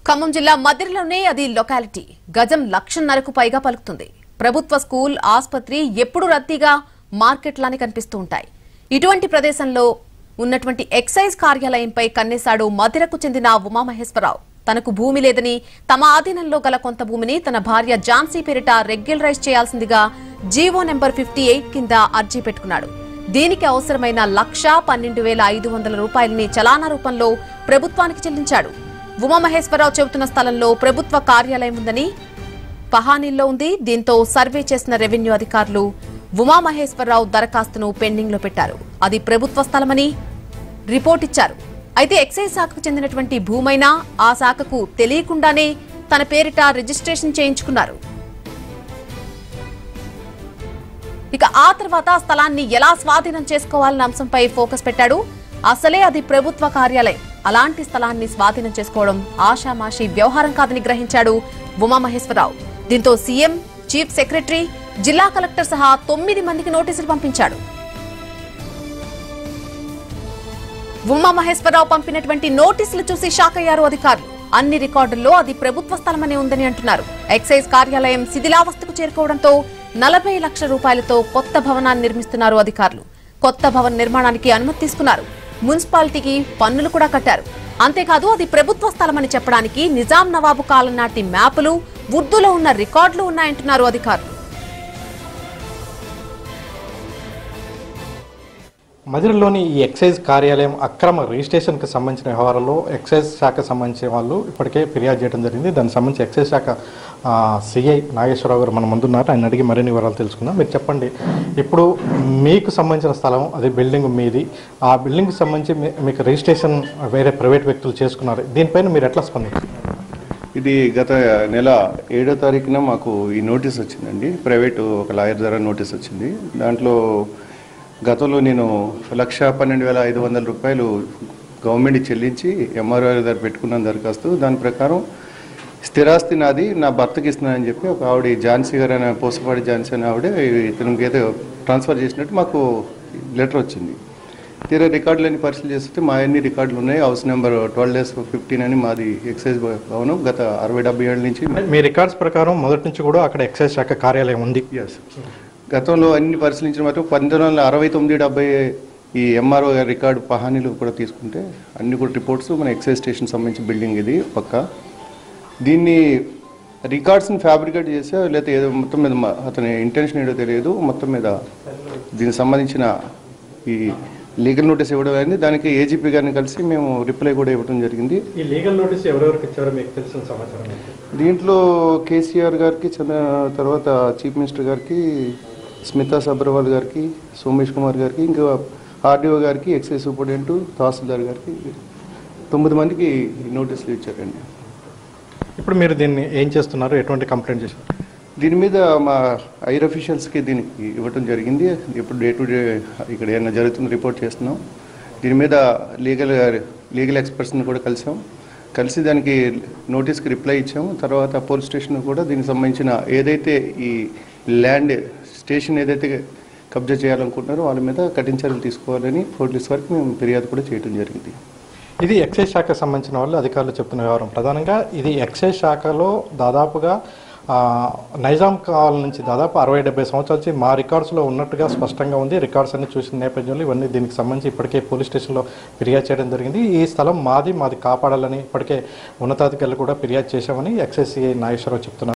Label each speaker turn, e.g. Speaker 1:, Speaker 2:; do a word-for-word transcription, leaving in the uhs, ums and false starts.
Speaker 1: ఖమ్మం జిల్లా మదిరిలోనే అది లొకాలిటీ గజం లక్షన్నరకు పైగా పలుకుతుంది. ప్రభుత్వ స్కూల్, ఆసుపత్రి ఎప్పుడు రద్దీగా మార్కెట్లానే కనిపిస్తూ ఉంటాయి. ఇటువంటి ప్రదేశంలో ఉన్నటువంటి ఎక్సైజ్ కార్యాలయంపై కన్నేశాడు మదిరకు చెందిన ఉమామహేశ్వరరావు. తనకు భూమి లేదని, తమ ఆధీనంలో గల కొంత భూమిని తన భార్య ఝాన్సీ పేరిట రెగ్యులరైజ్ చేయాల్సిందిగా జీవో నెంబర్ ఫిఫ్టీ ఎయిట్ కింద అర్జీ పెట్టుకున్నాడు. దీనికి అవసరమైన లక్ష పన్నెండు వేల ఐదు వందల రూపాయలని చలానా రూపంలో ప్రభుత్వానికి చెల్లించాడు. ఉమామహేశ్వరరావు చెబుతున్న స్థలంలో ప్రభుత్వ కార్యాలయం ఉందని పహానీల్లో ఉంది. దీంతో సర్వే చేసిన రెవెన్యూ అధికారులు ఉమామహేశ్వరరావు దరఖాస్తును పెండింగ్ లో పెట్టారు. అది ప్రభుత్వ స్థలమని రిపోర్ట్ ఇచ్చారు. అయితే ఎక్సైజ్ శాఖకు చెందినటువంటి భూమైనా ఆ శాఖకు తెలియకుండానే తన పేరిట రిజిస్ట్రేషన్ చేయించుకున్నారు. ఇక ఆ తర్వాత స్థలాన్ని ఎలా స్వాధీనం చేసుకోవాలన్న అంశంపై ఫోకస్ పెట్టాడు. అసలే అది ప్రభుత్వ కార్యాలయం, అలాంటి స్థలాన్ని స్వాధీనం చేసుకోవడం ఆషామాషి వ్యవహారం కాదని గ్రహించాడు ఉమామహేశ్వరరావు. దీంతో సీఎం, చీఫ్ సెక్రటరీ, జిల్లా కలెక్టర్ సహా తొమ్మిది మందికి నోటీసులు పంపించాడు. ఉమామహేశ్వరరావు పంపినటువంటి నోటీసులు చూసి షాక్ అయ్యారు అధికారులు. అన్ని రికార్డుల్లో అది ప్రభుత్వ స్థలమనే ఉందని అంటున్నారు. ఎక్సైజ్ కార్యాలయం శిథిలావస్థకు చేరుకోవడంతో నలభై లక్షల రూపాయలతో కొత్త భవనాన్ని నిర్మిస్తున్నారు అధికారులు. కొత్త భవన నిర్మాణానికి అనుమతి తీసుకున్నారు. మున్సిపాలిటీకి పన్నులు కూడా కట్టారు. అంతేకాదు అది ప్రభుత్వ స్థలమని చెప్పడానికి నిజాం నవాబు కాలం నాటి మ్యాపులు, ఉర్దూలో ఉన్న రికార్డులు ఉన్నాయంటున్నారు అధికారులు.
Speaker 2: మదిరిలోని ఈ ఎక్సైజ్ కార్యాలయం అక్రమ రిజిస్ట్రేషన్కి సంబంధించిన వ్యవహారంలో ఎక్సైజ్ శాఖకు సంబంధించిన వాళ్ళు ఇప్పటికే ఫిర్యాదు చేయడం జరిగింది. దానికి సంబంధించి ఎక్సైజ్ శాఖ సిఐ నాగేశ్వరరావు గారు మన ముందున్నారు. ఆయన అడిగి మరిన్ని వివరాలు తెలుసుకుందాం. మీరు చెప్పండి, ఇప్పుడు మీకు సంబంధించిన స్థలం, అది బిల్డింగ్ మీది, ఆ బిల్డింగ్కి సంబంధించి మీకు రిజిస్ట్రేషన్ వేరే ప్రైవేట్ వ్యక్తులు చేసుకున్నారు. దీనిపైన మీరు ఎట్లా స్పందించారు?
Speaker 3: ఇది గత నెల ఏడో తారీఖున మాకు ఈ నోటీస్ వచ్చిందండి. ప్రైవేటు ఒక లాయర్ ద్వారా నోటీస్ వచ్చింది. దాంట్లో గతంలో నేను లక్ష పన్నెండు వేల ఐదు వందల రూపాయలు గవర్నమెంట్కి చెల్లించి ఎంఆర్ఓ దగ్గర పెట్టుకున్నాను దరఖాస్తు. దాని ప్రకారం స్థిరాస్తి నాది, నా భర్తకి ఇస్తున్నానని చెప్పి ఒక ఆవిడ ఝాన్సీ గారు అనే పోసపాడి ఝాన్సీ అనే ఆవిడ ఇతనికి ఏదో ట్రాన్స్ఫర్ చేసినట్టు మాకు లెటర్ వచ్చింది. తీరా రికార్డులన్నీ పరిశీలన చేస్తే మా అన్ని రికార్డులు ఉన్నాయి. House number twelve dash fifteen అని మాది ఎక్సైజ్ భవనం. గత అరవై డెబ్బై ఏళ్ళ నుంచి
Speaker 2: మీ రికార్డ్స్ ప్రకారం మొదటి నుంచి కూడా అక్కడ ఎక్సైజ్ శాఖ కార్యాలయం ఉంది.
Speaker 3: ఎస్, గతంలో అన్ని పరిశీలించిన మాత్రం పంతొమ్మిది వందల అరవై తొమ్మిది డెబ్బై ఈ ఎంఆర్ఓ రికార్డు పహానీలు కూడా తీసుకుంటే అన్ని కూడా రిపోర్ట్స్ మన ఎక్సైజ్ స్టేషన్ సంబంధించి బిల్డింగ్ ఇది పక్క. దీన్ని రికార్డ్స్ని ఫ్యాబ్రికేట్ చేసా లేకపోతే ఏదో మొత్తం మీద అతని ఇంటెన్షన్ ఏదో తెలియదు. మొత్తం మీద దీనికి సంబంధించిన ఈ లీగల్ నోటీస్ ఇవ్వడం అయింది. దానికి ఏజీపీ గారిని కలిసి మేము రిప్లై కూడా ఇవ్వడం జరిగింది.
Speaker 2: ఈ లీగల్ నోటీస్ ఎవరెవరికి ఇచ్చారో మీకు తెలిసిన సమాచారం?
Speaker 3: దీంట్లో కేసీఆర్ గారికి, చంద్ర తర్వాత చీఫ్ మినిస్టర్ గారికి, స్మితా సబర్వాల్ గారికి, సోమేష్ కుమార్ గారికి, ఇంకా ఆర్డీఓ గారికి, ఎక్సైజ్ సూపరింటెండెంట్, తహసీల్దార్ గారికి తొమ్మిది మందికి నోటీసులు ఇచ్చారండి.
Speaker 2: ఇప్పుడు మీరు దీన్ని ఏం చేస్తున్నారు? ఎటువంటి కంప్లైంట్ చేశారు?
Speaker 3: దీని మీద మా హైర్ అఫీషియల్స్కి దీనికి ఇవ్వటం జరిగింది. ఇప్పుడు డే టు డే ఇక్కడ ఏమైనా జరుగుతుంది రిపోర్ట్ చేస్తున్నాం. దీని మీద లీగల్ లీగల్ ఎక్స్పర్ట్స్ని కూడా కలిసాం. కలిసి దానికి నోటీస్కి రిప్లై ఇచ్చాము. తర్వాత పోలీస్ స్టేషన్ కూడా దీనికి సంబంధించిన ఏదైతే ఈ ల్యాండ్ స్టేషన్ ఏదైతే కబ్జా చేయాలనుకుంటున్నారో వాళ్ళ మీద కఠిన చర్యలు తీసుకోవాలని పోలీస్ వారికి మేము ఫిర్యాదు కూడా చేయడం జరిగింది.
Speaker 2: ఇది ఎక్సైజ్ శాఖకు సంబంధించిన వాళ్ళు అధికారులు చెప్తున్న వ్యవహారం. ప్రధానంగా ఇది ఎక్సైజ్ శాఖలో దాదాపుగా నైజాం కాలం నుంచి దాదాపు అరవై డెబ్బై సంవత్సరాల నుంచి మా రికార్డ్స్లో ఉన్నట్టుగా స్పష్టంగా ఉంది. రికార్డ్స్ అన్ని చూసిన నేపథ్యంలో ఇవన్నీ దీనికి సంబంధించి ఇప్పటికే పోలీస్ స్టేషన్లో ఫిర్యాదు చేయడం జరిగింది. ఈ స్థలం మాది, మాది కాపాడాలని ఇప్పటికే ఉన్నతాధికారులు కూడా ఫిర్యాదు చేశామని ఎక్సైజ్ సిఐ నాగేశ్వరరావు చెప్తున్నారు.